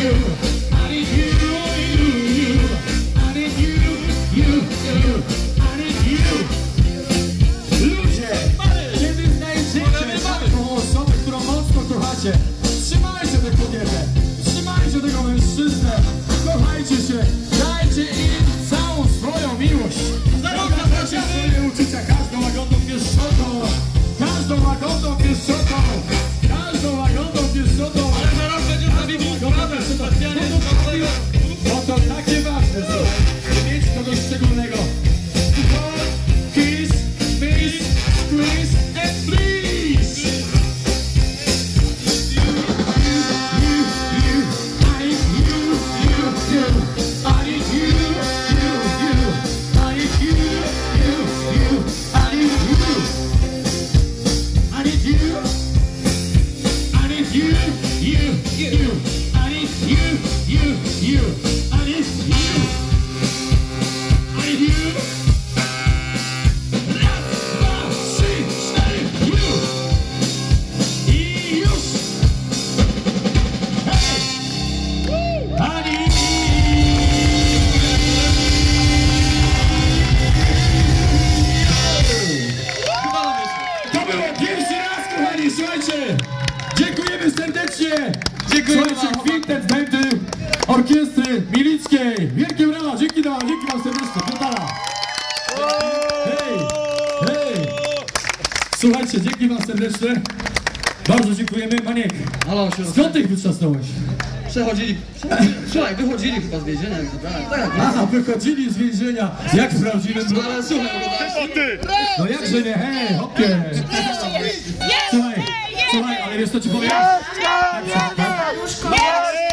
Trzymajcie tę kobietę, trzymajcie tego mężczyznę, kochajcie się, dajcie im całą swoją miłość. Zapraszam swoje uczucia każdą łagodną pieszczotą, każdą łagodną pieszczotą, każdą łagodną pieszczotą. Ale za rok będzie z nami kochane, bo to takie ważne, słuchaj, mieć kogoś szczególnego. Kiss, miss, squeeze and please. Słuchajcie, dziękujemy serdecznie. Słuchajcie, kwintet Będy Orkiestry Milickiej. Wielkie brawa, dzięki wam serdecznie. Piątara. Hej, hej. Słuchajcie, dzięki wam serdecznie. Bardzo dziękujemy. Maniek, skąd ty ich wytrzasnąłeś? Wychodzili chyba z więzienia. Aha, wychodzili z więzienia. Jak w prawdziwym... Ale słuchaj, no jakże nie, hej, hopie. Słuchaj, ale wiesz co ci powiem?